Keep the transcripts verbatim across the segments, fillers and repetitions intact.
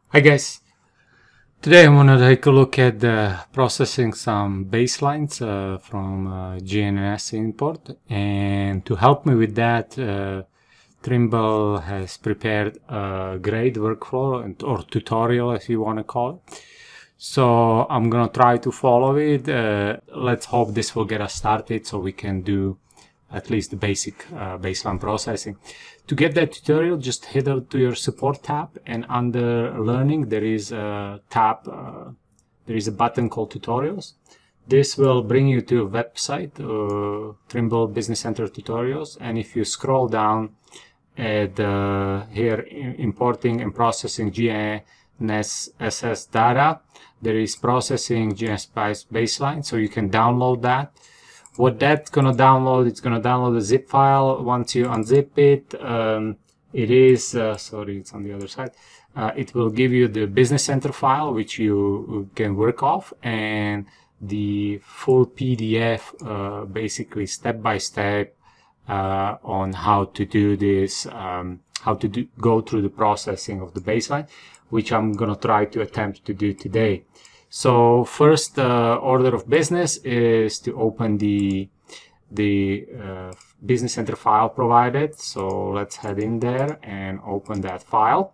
Hi guys, today I want to take a look at uh, processing some baselines uh, from uh, G N S S import, and to help me with that uh, Trimble has prepared a great workflow and, or tutorial as you want to call it. So I'm gonna try to follow it. Uh, let's hope this will get us started so we can do at least the basic uh, baseline processing. To get that tutorial, just head out to your support tab, and under learning there is a tab, uh, there is a button called tutorials. This will bring you to a website, uh, Trimble Business Center tutorials, and if you scroll down at uh, here importing and processing G N S S data, there is processing G N S S baseline, so you can download that. What that's gonna download, it's gonna download a zip file. Once you unzip it, um, it is, uh, sorry, it's on the other side. Uh, it will give you the Business Center file, which you can work off, and the full P D F, uh, basically step by step, uh, on how to do this, um, how to do, go through the processing of the baseline, which I'm gonna try to attempt to do today. So first uh, order of business is to open the the uh, Business Center file provided. So let's head in there and open that file,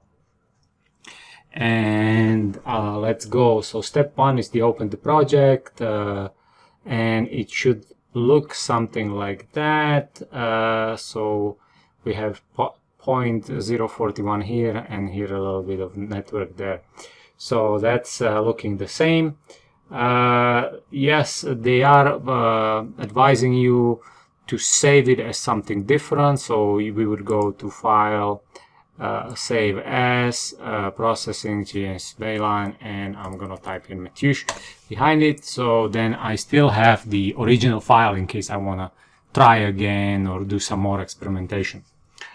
and uh, let's go. So step one is to open the project, uh, and it should look something like that. Uh, so we have zero point zero four one here, and here a little bit of network there. So that's uh, looking the same. Uh, yes, they are uh, advising you to save it as something different. So we would go to File, uh, Save As, uh, Processing, G N S S Baseline, and I'm gonna type in Matthews behind it. So then I still have the original file in case I wanna try again or do some more experimentation.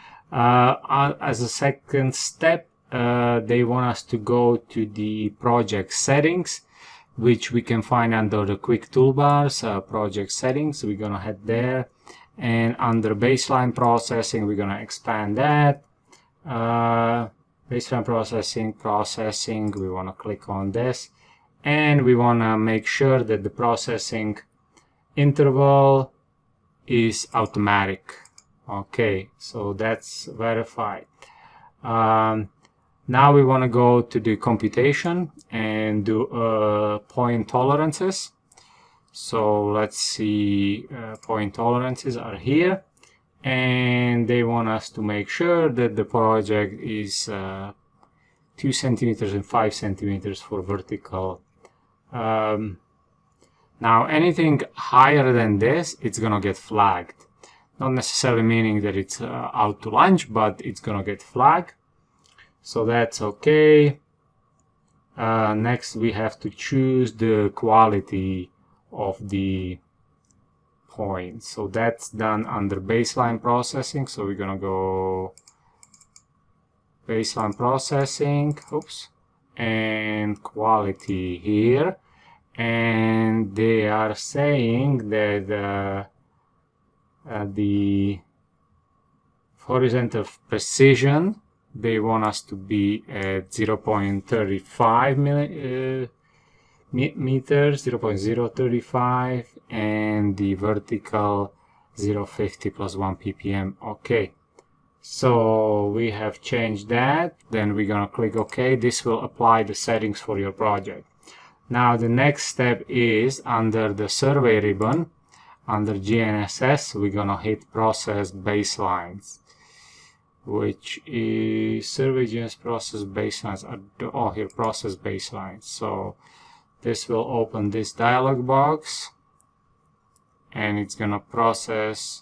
Uh, as a second step, Uh, they want us to go to the project settings, which we can find under the quick toolbars, uh, project settings. We're gonna head there, and under baseline processing we're gonna expand that. Uh, baseline processing, processing, we want to click on this, and we want to make sure that the processing interval is automatic. Okay, so that's verified. Um, Now we want to go to the computation and do uh, point tolerances. So let's see, uh, point tolerances are here, and they want us to make sure that the project is uh, two centimeters and five centimeters for vertical. Um, now anything higher than this, it's gonna get flagged. Not necessarily meaning that it's uh, out to lunch, but it's gonna get flagged. So that's okay. Uh, next we have to choose the quality of the point. So that's done under baseline processing. So we're gonna go baseline processing, oops, and quality here. And they are saying that uh, uh, the horizontal precision, they want us to be at zero point three five uh, meters, zero point zero three five, and the vertical zero point five zero plus one P P M. Okay, so we have changed that. Then we're gonna click OK. This will apply the settings for your project. Now the next step is under the survey ribbon, under G N S S, we're gonna hit Process Baselines, which is survey G N S S process baselines. Oh, here, process baselines. So this will open this dialog box, and it's gonna process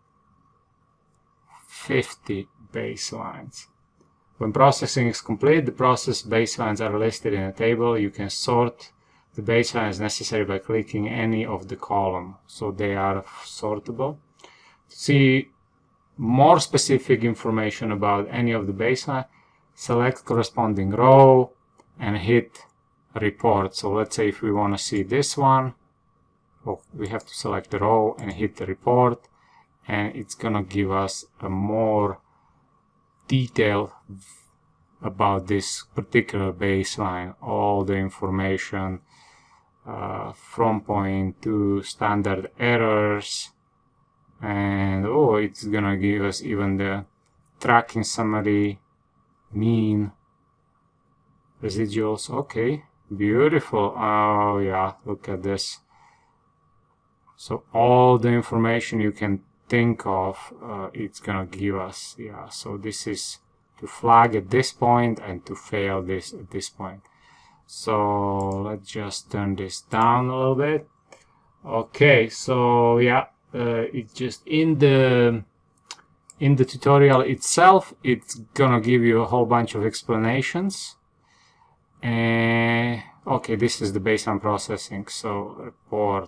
fifty baselines. When processing is complete, the process baselines are listed in a table. You can sort the baselines necessary by clicking any of the column, so they are sortable. To see more specific information about any of the baseline, select corresponding row and hit report. So let's say if we want to see this one, oh, we have to select the row and hit the report, and it's gonna give us a more detailed about this particular baseline, all the information uh, from point to standard errors, and oh, it's gonna give us even the tracking summary, mean, residuals. Okay, beautiful. Oh yeah, look at this. So all the information you can think of, uh, it's gonna give us. Yeah, so this is to flag at this point and to fail this at this point. So let's just turn this down a little bit. Okay, so yeah, uh, it's just in the in the tutorial itself, it's gonna give you a whole bunch of explanations. And okay, this is the baseline processing. So report.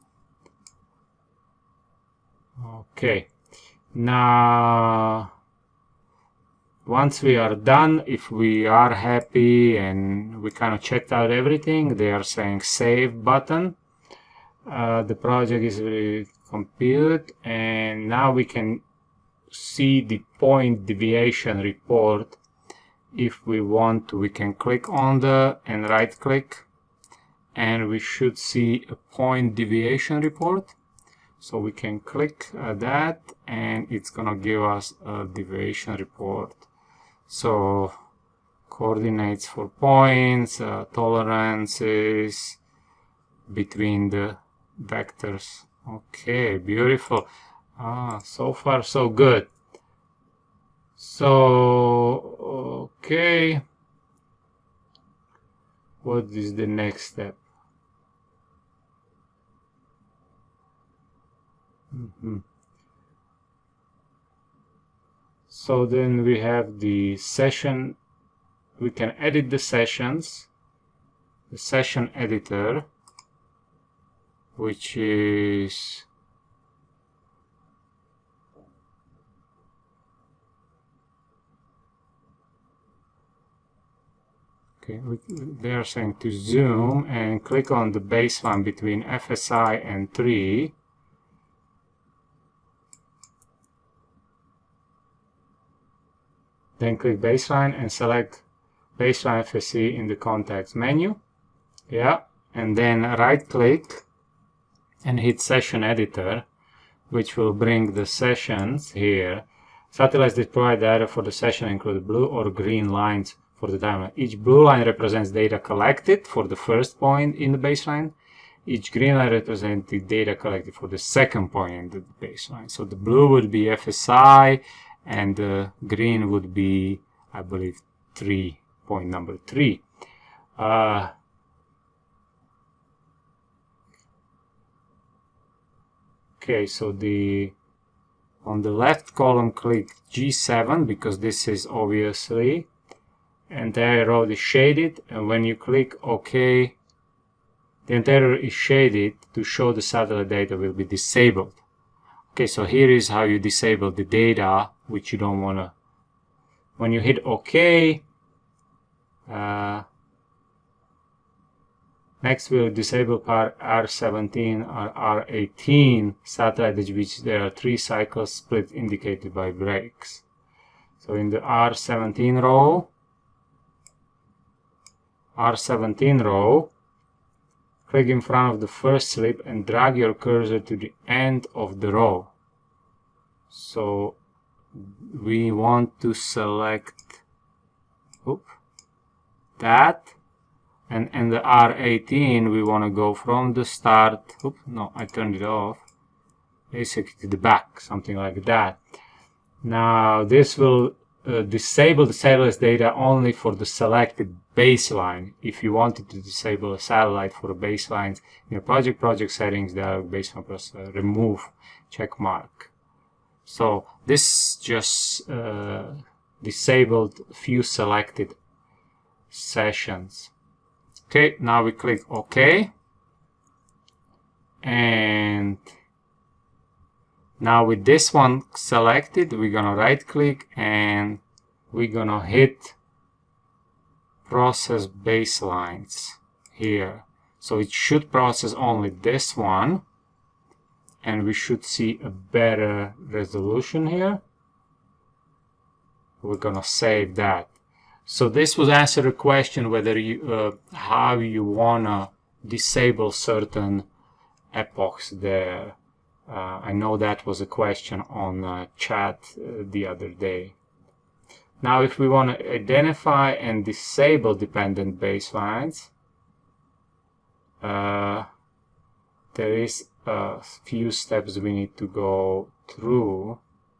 Okay, now once we are done, if we are happy and we kind of checked out everything, they are saying save button. Uh, the project is really compiled, and now we can see the point deviation report. If we want to, we can click on the and right click, and we should see a point deviation report. So we can click uh, that, and it's gonna give us a deviation report. So coordinates for points, uh, tolerances between the vectors. Okay, beautiful. Ah, so far so good. So okay, what is the next step? Mm-hmm. So then we have the session. We can edit the sessions, the session editor, which is okay. We, they are saying to zoom and click on the baseline between F S I and three. Then click baseline and select baseline F S C in the context menu. Yeah, and then right click and hit session editor, which will bring the sessions here. Satellites that provide data for the session include blue or green lines for the timeline. Each blue line represents data collected for the first point in the baseline. Each green line represents the data collected for the second point in the baseline. So the blue would be F S I, and the green would be, I believe, three, point number three. Uh, okay, so the on the left column, click G seven, because this is obviously entire row is shaded, and when you click OK, the entire row is shaded to show the satellite data will be disabled. Okay, so here is how you disable the data which you don't want to. When you hit OK, uh, next we'll disable part R seventeen or R eighteen satellite, which there are three cycles split indicated by breaks. So in the R seventeen row, R seventeen row, click in front of the first slip and drag your cursor to the end of the row. So we want to select oop, that, and in the R eighteen we want to go from the start, oop, no, I turned it off, basically to the back, something like that. Now this will uh, disable the satellite data only for the selected baseline. If you wanted to disable a satellite for a baseline in your project project settings, there baseline plus uh, remove check mark. So this just uh, disabled few selected sessions. Okay, now we click OK, and now with this one selected, we're gonna right click and we're gonna hit process baselines here. So it should process only this one, and we should see a better resolution here. We're gonna save that. So this was answer a question whether you uh, how you wanna disable certain epochs there. Uh, I know that was a question on uh, chat uh, the other day. Now if we want to identify and disable dependent baselines, uh, there is a few steps we need to go through.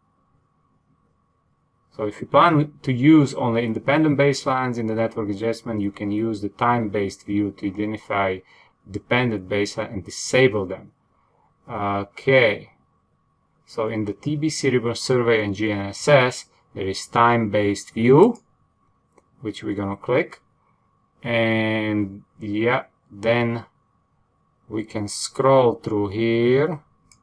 So if you plan to use only independent baselines in the network adjustment, you can use the time-based view to identify dependent baseline and disable them. Okay, so in the T B C ribbon survey and G N S S, there is time-based view, which we're gonna click, and yeah, then we can scroll through here,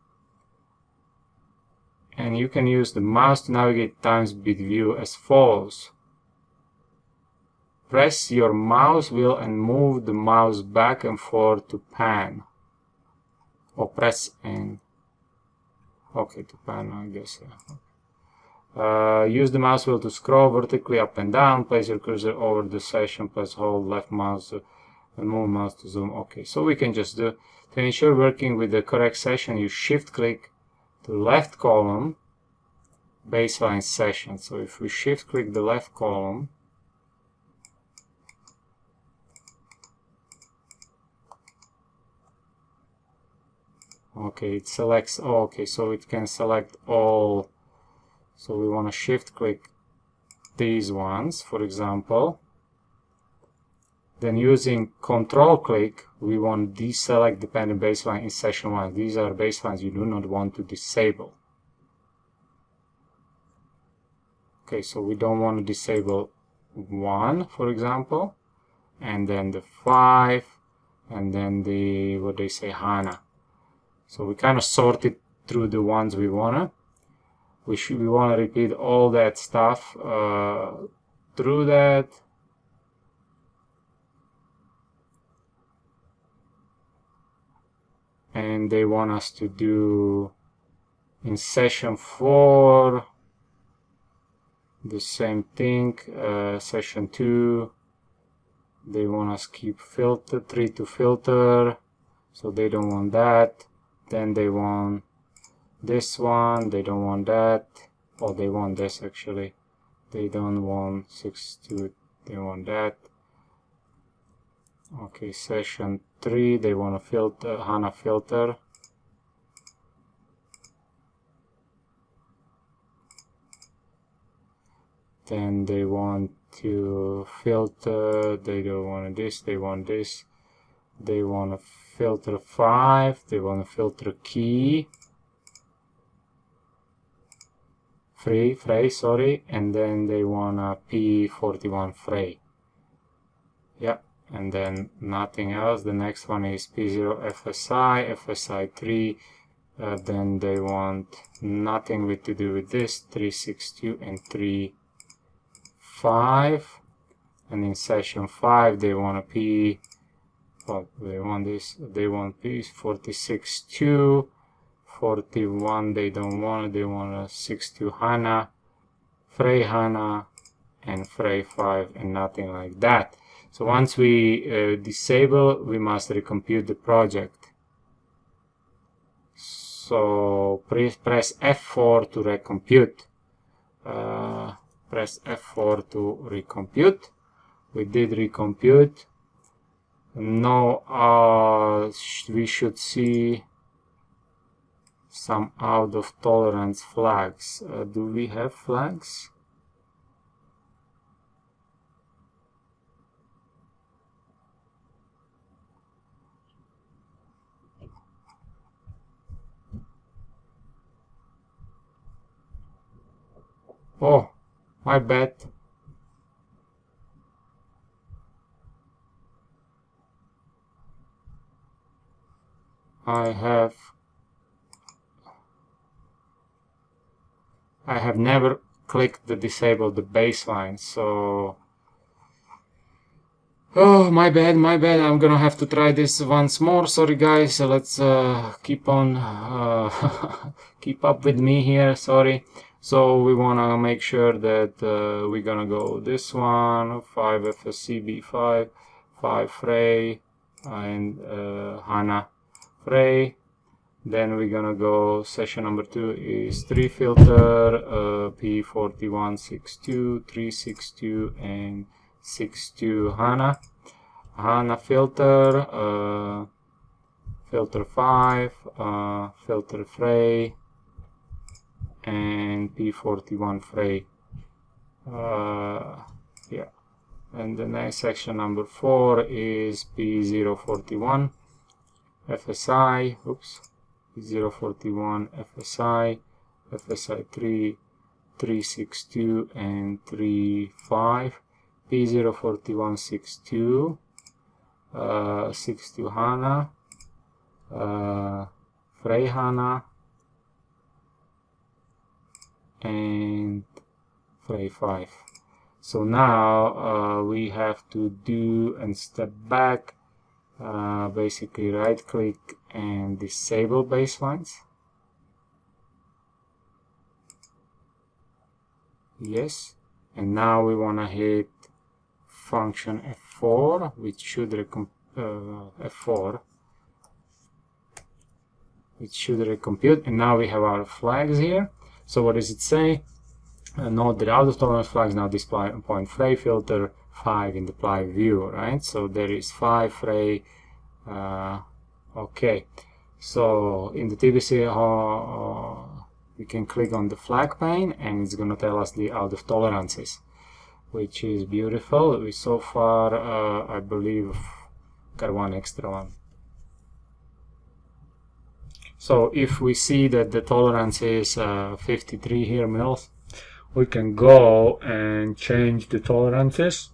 and you can use the mouse to navigate time-based view as follows. Press your mouse wheel and move the mouse back and forth to pan. Or press and okay to pan, I guess. Yeah. Uh, use the mouse wheel to scroll vertically up and down. Place your cursor over the session. Press hold left mouse and move mouse to zoom. Okay, so we can just do to ensure working with the correct session. You shift click the left column, baseline session. So if we shift click the left column, okay, it selects, oh, okay, so it can select all. So we want to shift click these ones, for example. Then using control click, we want to deselect dependent baseline in session one. These are baselines you do not want to disable. Okay, so we don't want to disable one, for example, and then the five, and then the, what they say, HANA. So we kind of sorted through the ones we wanna. We should we wanna repeat all that stuff uh, through that. And they want us to do in session four the same thing. Uh, session two, they want us keep filter three to filter, so they don't want that. Then they want this one, they don't want that. Oh, they want this actually. They don't want six two, they want that. Okay, session three, they want a filter, HANA filter. Then they want to filter, they don't want this, they want this. They want to filter five, they want to filter key. Free, Frey, sorry, and then they want a P forty-one Frey. Yeah, and then nothing else. The next one is P zero F S I, F S I three. Uh, then they want nothing with to do with this, three six two and three five. And in session five, they want a P. Oh, they want this. They want P forty-six two. forty-one they don't want, they want a six two HANA, Frey HANA, and Frey five, and nothing like that. So once we uh, disable, we must recompute the project. So press, press F four to recompute. Uh, press F four to recompute. We did recompute. Now uh, sh we should see some out of tolerance flags. Uh, do we have flags? Oh, my bad. I have I have never clicked the disable the baseline, so oh, my bad, my bad. I'm gonna have to try this once more. Sorry guys, let's uh, keep on uh, keep up with me here. Sorry. So we want to make sure that uh, we're gonna go this one, five F S C B five, five Frey, and uh, HANA Frey. Then we're gonna go, session number two is three filter, uh, P forty-one sixty-two, three sixty-two, and sixty-two HANA. HANA filter, uh, filter five, uh, filter Frey, and P forty-one Frey. Uh, yeah. And the next section number four is P zero forty-one F S I. Oops. P zero forty-one F S I, F S I three, three sixty-two, and three five. P zero forty-one sixty-two, uh, sixty-two HANA, uh, Frey HANA, and Frey five. So now uh, we have to do and step back, uh, basically right click and disable baselines. Yes, and now we want to hit function F four, which should recomp uh, F four, which should recompute, and now we have our flags here. So what does it say? Uh, note that out of tolerance flags now display point Frey filter five in the apply view, right? So there is five Frey. Uh, okay, so in the T B C uh, uh, we can click on the flag pane and it's going to tell us the out of tolerances, which is beautiful. We so far uh, I believe got one extra one. So if we see that the tolerance is uh, fifty-three here mils, we can go and change the tolerances.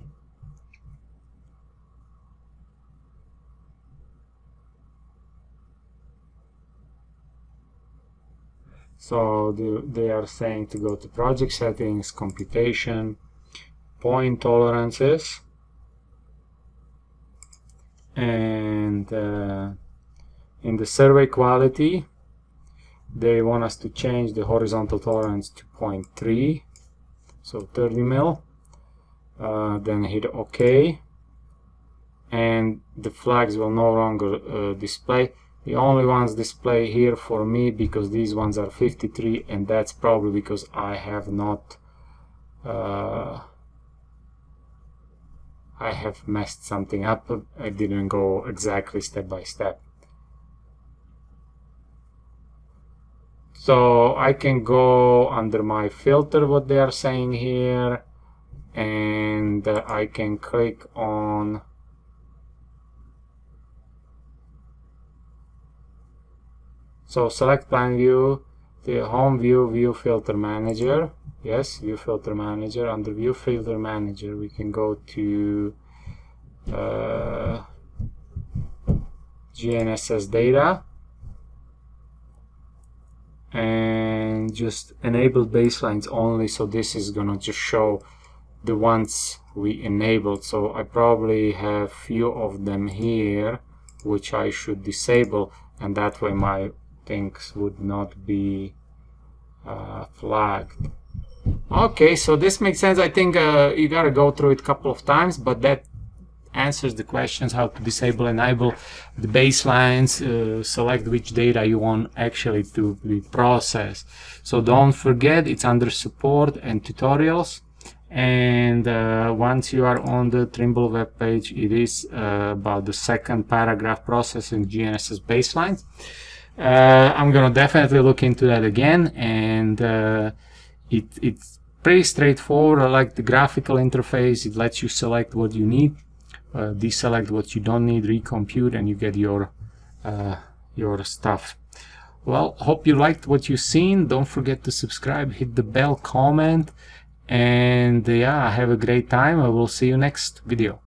So the, they are saying to go to project settings, computation, point tolerances, and uh, in the survey quality they want us to change the horizontal tolerance to zero point three, so thirty mil, uh, then hit OK, and the flags will no longer uh, display. The only ones display here for me because these ones are fifty-three, and that's probably because I have not uh, I have messed something up. I didn't go exactly step by step. So I can go under my filter, what they are saying here, and uh, I can click on so select plan view, the home view, view filter manager. Yes, view filter manager. Under view filter manager we can go to uh, G N S S data and just enable baselines only. So this is gonna just show the ones we enabled. So I probably have few of them here which I should disable, and that way my things would not be uh, flagged. Okay, so this makes sense. I think uh, you gotta go through it a couple of times, but that answers the questions how to disable, enable the baselines, uh, select which data you want actually to be processed. So don't forget, it's under support and tutorials, and uh, once you are on the Trimble web page, it is uh, about the second paragraph, processing G N S S baselines. Uh, I'm gonna definitely look into that again, and uh, it, it's pretty straightforward. I like the graphical interface. It lets you select what you need, uh, deselect what you don't need, recompute, and you get your uh, your stuff. Well, hope you liked what you've seen. Don't forget to subscribe, hit the bell, comment, and yeah, have a great time. I will see you next video.